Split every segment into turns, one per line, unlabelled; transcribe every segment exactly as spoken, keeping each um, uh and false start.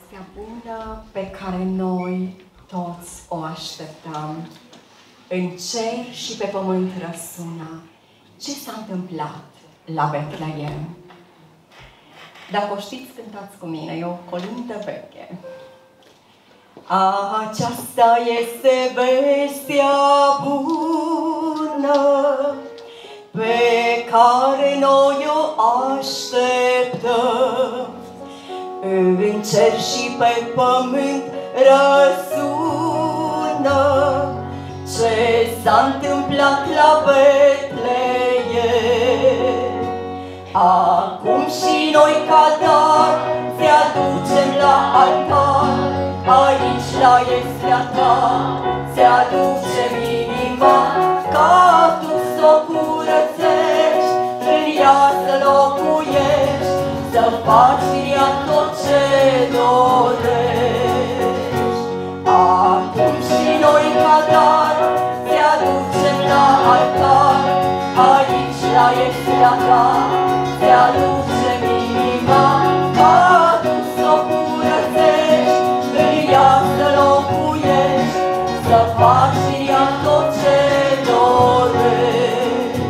vestea bună pe care noi toți o așteptăm. În cer și pe pământ răsună. Ce s-a întâmplat la Betleem? Dacă o știți, cântați cu mine, e o colindă veche. Aceasta este vestea bună pe care noi o așteptăm. În cer și pe pământ răsună ce s-a întâmplat la Betleem. Acum și noi ca dar ți-aducem la altar, aici la iestea ta ți-aducem inima, ca tu s-o curățești, în ea să locuiești, să faci din ea tot ce dorești. Acum și noi ca dar ți-aducem la altar, aici la iestea ta ți-aducem inima, ca tu s-o curățești, în ea să locuiești, să faci din ea tot ce dorești.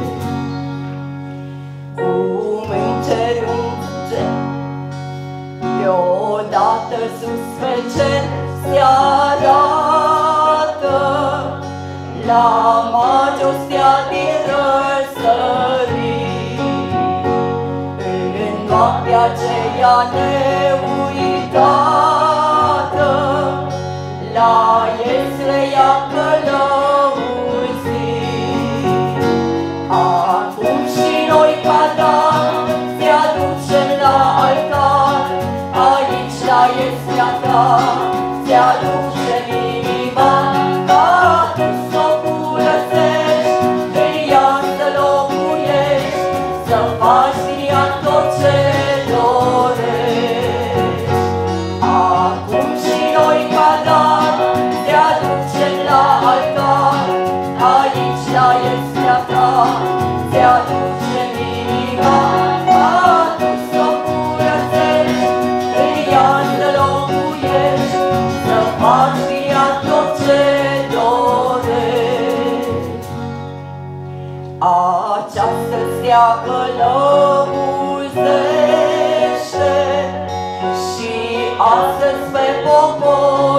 Cum încerunge deodată sus pe cer se arată, la majostea din răsărit. În noaptea aceea neuitată, la Iesle i-a călăuzit. Acum și noi ca dar ți-aducem la altar, aici la Iestea ta ți-aducem inima, ca tu s-o curățești, în ea să locuiești, să faci din ea tot ce dorești. Acum și noi ca dar ți-aducem la altar, aici la Iestea ta ți-aducem inima, ca tu s-o curățești, în ea să locuiești, să faci din ea tot ce dorești. Această stea călăuzește și astăzi pe popor